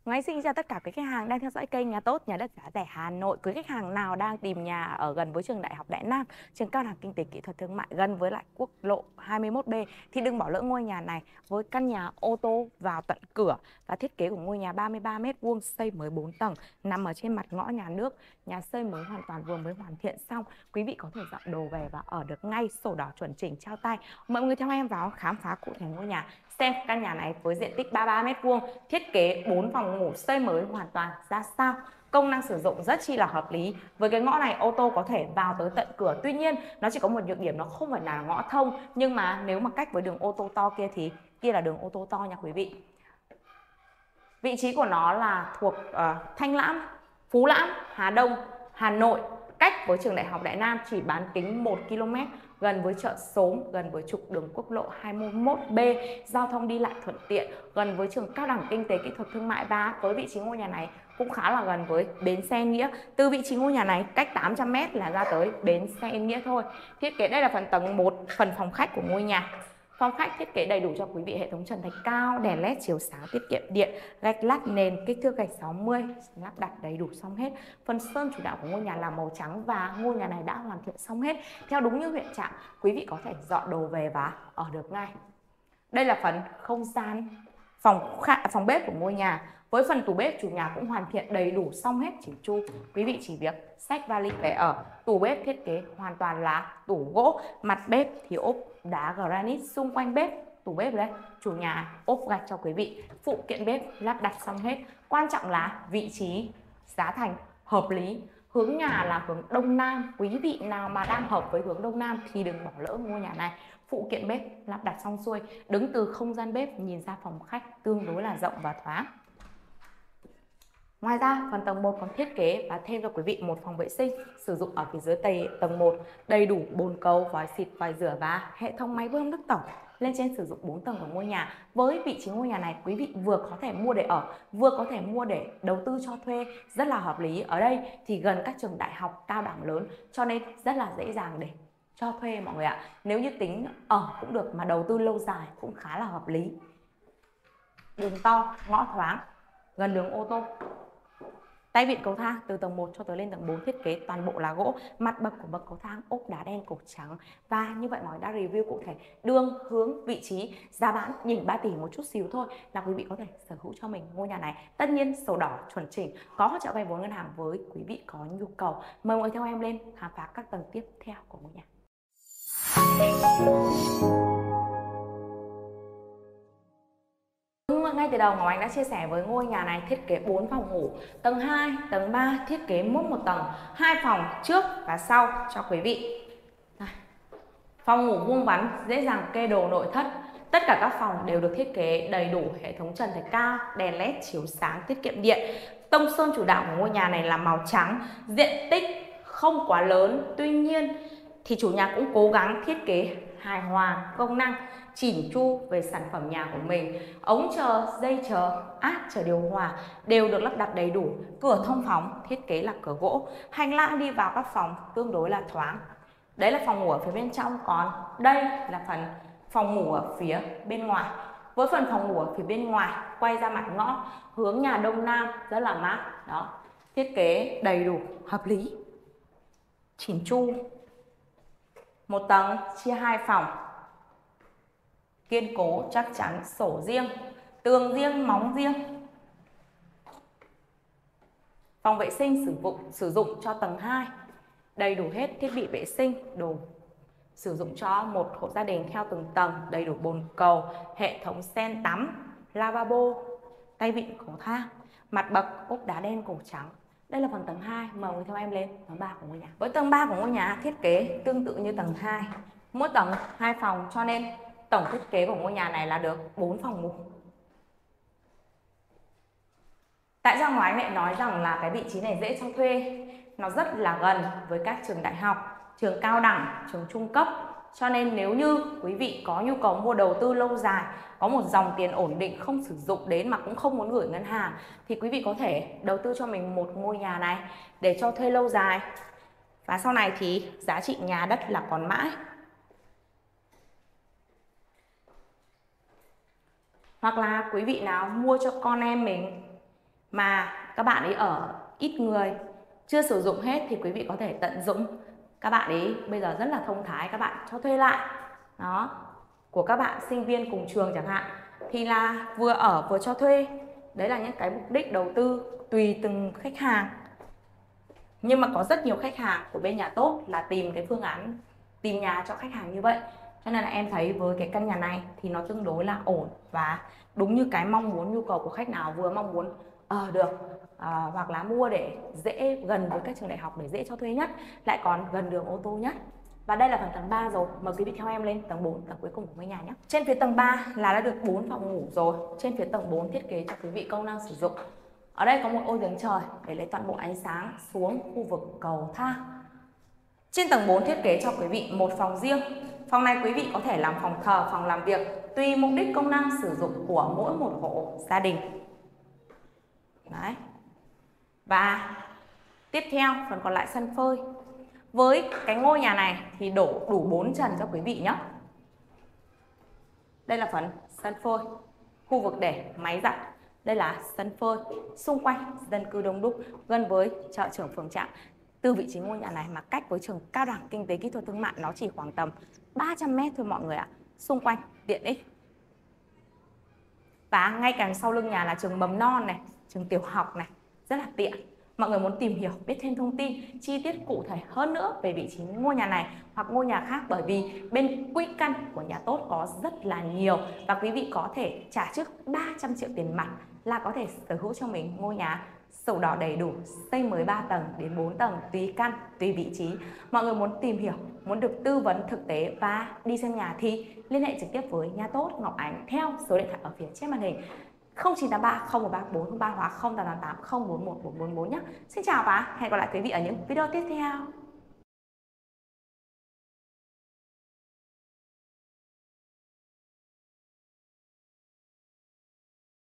Ngoái xin chào tất cả quý khách hàng đang theo dõi kênh Nhà Tốt Nhà Đất Giá Rẻ Hà Nội. Quý khách hàng nào đang tìm nhà ở gần với trường Đại học Đại Nam, trường Cao đẳng Kinh tế Kỹ thuật Thương mại gần với lại quốc lộ 21B thì đừng bỏ lỡ ngôi nhà này với căn nhà ô tô vào tận cửa và thiết kế của ngôi nhà 33 m², xây mới 4 tầng, nằm ở trên mặt ngõ nhà nước. Nhà xây mới hoàn toàn, vừa mới hoàn thiện xong. Quý vị có thể dọn đồ về và ở được ngay, sổ đỏ chuẩn chỉnh trao tay. Mọi người theo em vào khám phá cụ thể ngôi nhà, xem căn nhà này với diện tích 33 m², thiết kế 4 phòng ngủ, xây mới hoàn toàn ra sao. Công năng sử dụng rất chi là hợp lý. Với cái ngõ này ô tô có thể vào tới tận cửa. Tuy nhiên nó chỉ có một nhược điểm, nó không phải là ngõ thông, nhưng mà nếu mà cách với đường ô tô to kia thì kia là đường ô tô to nha quý vị. Vị trí của nó là thuộc Thanh Lãm, Phú Lãm, Hà Đông, Hà Nội, cách với trường Đại học Đại Nam chỉ bán kính 1 km, gần với chợ Xóm, gần với trục đường quốc lộ 21B, giao thông đi lại thuận tiện, gần với trường Cao đẳng Kinh tế Kỹ thuật Thương mại, và với vị trí ngôi nhà này cũng khá là gần với bến xe Nghĩa. Từ vị trí ngôi nhà này cách 800 m là ra tới bến xe Nghĩa thôi. Thiết kế đây là phần tầng 1, phần phòng khách của ngôi nhà. Phòng khách thiết kế đầy đủ cho quý vị hệ thống trần thạch cao, đèn led chiếu sáng tiết kiệm điện, gạch lát nền kích thước gạch 60, lắp đặt đầy đủ xong hết. Phần sơn chủ đạo của ngôi nhà là màu trắng và ngôi nhà này đã hoàn thiện xong hết. Theo đúng như hiện trạng, quý vị có thể dọn đồ về và ở được ngay. Đây là phần không gian phòng bếp của ngôi nhà. Với phần tủ bếp chủ nhà cũng hoàn thiện đầy đủ xong hết chỉnh chu. Quý vị chỉ việc xách vali về ở. Tủ bếp thiết kế hoàn toàn là tủ gỗ, mặt bếp thì ốp đá granite xung quanh bếp. Tủ bếp đây, chủ nhà ốp gạch cho quý vị. Phụ kiện bếp lắp đặt xong hết. Quan trọng là vị trí, giá thành hợp lý. Hướng nhà là hướng Đông Nam. Quý vị nào mà đang hợp với hướng Đông Nam thì đừng bỏ lỡ ngôi nhà này. Phụ kiện bếp lắp đặt xong xuôi, đứng từ không gian bếp nhìn ra phòng khách tương đối là rộng và thoáng. Ngoài ra, phần tầng 1 còn thiết kế và thêm cho quý vị một phòng vệ sinh, sử dụng ở phía dưới tầng 1, đầy đủ bồn cầu, vòi xịt, vòi rửa và hệ thống máy bơm nước tổng. Lên trên sử dụng 4 tầng của ngôi nhà. Với vị trí ngôi nhà này, quý vị vừa có thể mua để ở, vừa có thể mua để đầu tư cho thuê, rất là hợp lý. Ở đây thì gần các trường đại học cao đẳng lớn, cho nên rất là dễ dàng để cho thuê mọi người ạ. Nếu như tính ở cũng được mà đầu tư lâu dài cũng khá là hợp lý. Đường to, ngõ thoáng, gần đường ô tô. Tay vịn cầu thang từ tầng 1 cho tới lên tầng 4 thiết kế toàn bộ là gỗ. Mặt bậc của bậc cầu thang ốp đá đen cổ trắng. Và như vậy mọi đã review cụ thể đường, hướng, vị trí, giá bán nhỉnh 3 tỷ một chút xíu thôi là quý vị có thể sở hữu cho mình ngôi nhà này. Tất nhiên sổ đỏ chuẩn chỉnh, có hỗ trợ vay vốn ngân hàng với quý vị có nhu cầu. Mời mọi người theo em lên khám phá các tầng tiếp theo của ngôi nhà. Ngay từ đầu Ngọc Ánh đã chia sẻ với ngôi nhà này thiết kế 4 phòng ngủ, tầng 2, tầng 3 thiết kế mỗi một tầng, 2 phòng trước và sau cho quý vị. Phòng ngủ vuông vắn, dễ dàng kê đồ nội thất. Tất cả các phòng đều được thiết kế đầy đủ hệ thống trần thạch cao, đèn led chiếu sáng tiết kiệm điện. Tông sơn chủ đạo của ngôi nhà này là màu trắng, diện tích không quá lớn, tuy nhiên thì chủ nhà cũng cố gắng thiết kế hài hòa công năng, chỉn chu về sản phẩm nhà của mình. Ống chờ, dây chờ, át chờ điều hòa đều được lắp đặt đầy đủ. Cửa thông phóng thiết kế là cửa gỗ. Hành lang đi vào các phòng tương đối là thoáng. Đấy là phòng ngủ ở phía bên trong, còn đây là phần phòng ngủ ở phía bên ngoài. Với phần phòng ngủ ở phía bên ngoài quay ra mặt ngõ, hướng nhà đông nam rất là mát. Đó, thiết kế đầy đủ, hợp lý, chỉn chu. Một tầng chia 2 phòng, kiên cố chắc chắn, sổ riêng, tường riêng, móng riêng. Phòng vệ sinh sử dụng cho tầng 2, đầy đủ hết thiết bị vệ sinh, đồ sử dụng cho một hộ gia đình theo từng tầng, đầy đủ bồn cầu, hệ thống sen tắm, lavabo, tay vịn cầu thang, mặt bậc ốp đá đen cổ trắng. Đây là phần tầng 2, mời người theo em lên tầng 3 của ngôi nhà. Với tầng 3 của ngôi nhà thiết kế tương tự như tầng 2, mỗi tầng 2 phòng, cho nên tổng thiết kế của ngôi nhà này là được 4 phòng ngủ. Tại sao Ngọc Ánh lại nói rằng là cái vị trí này dễ cho thuê? Nó rất là gần với các trường đại học, trường cao đẳng, trường trung cấp. Cho nên nếu như quý vị có nhu cầu mua đầu tư lâu dài, có một dòng tiền ổn định không sử dụng đến mà cũng không muốn gửi ngân hàng, thì quý vị có thể đầu tư cho mình một ngôi nhà này để cho thuê lâu dài. Và sau này thì giá trị nhà đất là còn mãi. Hoặc là quý vị nào mua cho con em mình mà các bạn ấy ở ít người, chưa sử dụng hết thì quý vị có thể tận dụng. Các bạn ấy bây giờ rất là thông thái, các bạn cho thuê lại. Đó, của các bạn sinh viên cùng trường chẳng hạn, thì là vừa ở vừa cho thuê. Đấy là những cái mục đích đầu tư tùy từng khách hàng. Nhưng mà có rất nhiều khách hàng của bên nhà tốt là tìm cái phương án tìm nhà cho khách hàng như vậy. Cho nên là em thấy với cái căn nhà này thì nó tương đối là ổn và đúng như cái mong muốn, nhu cầu của khách nào vừa mong muốn ở được hoặc là mua để dễ gần với các trường đại học để dễ cho thuê nhất, lại còn gần đường ô tô nhất. Và đây là phần tầng 3 rồi. Mời quý vị theo em lên tầng 4, tầng cuối cùng của ngôi nhà nhé. Trên phía tầng 3 là đã được 4 phòng ngủ rồi. Trên phía tầng 4 thiết kế cho quý vị công năng sử dụng. Ở đây có một ô giếng trời để lấy toàn bộ ánh sáng xuống khu vực cầu thang. Trên tầng 4 thiết kế cho quý vị một phòng riêng. Phòng này quý vị có thể làm phòng thờ, phòng làm việc, tùy mục đích công năng sử dụng của mỗi một hộ gia đình. Đấy. Và tiếp theo phần còn lại sân phơi. Với cái ngôi nhà này thì đổ đủ 4 trần cho quý vị nhé. Đây là phần sân phơi, khu vực để máy giặt. Đây là sân phơi, xung quanh dân cư đông đúc, gần với chợ Trường Phường Trạm. Từ vị trí ngôi nhà này mà cách với trường Cao đẳng Kinh tế Kỹ thuật Thương mại nó chỉ khoảng tầm 300 m thôi mọi người ạ. Xung quanh tiện ích. Và ngay cạnh sau lưng nhà là trường mầm non này, trường tiểu học này, rất là tiện. Mọi người muốn tìm hiểu, biết thêm thông tin chi tiết cụ thể hơn nữa về vị trí ngôi nhà này hoặc ngôi nhà khác, bởi vì bên quỹ căn của nhà tốt có rất là nhiều và quý vị có thể trả trước 300 triệu tiền mặt là có thể sở hữu cho mình ngôi nhà sổ đỏ đầy đủ, xây mới 3 tầng đến 4 tầng tùy căn, tùy vị trí. Mọi người muốn tìm hiểu, muốn được tư vấn thực tế và đi xem nhà thì liên hệ trực tiếp với nhà tốt Ngọc Ánh theo số điện thoại ở phía trên màn hình 0983 013 403 hoặc 0888 041 444 nhé. Xin chào và hẹn gặp lại quý vị ở những video tiếp theo.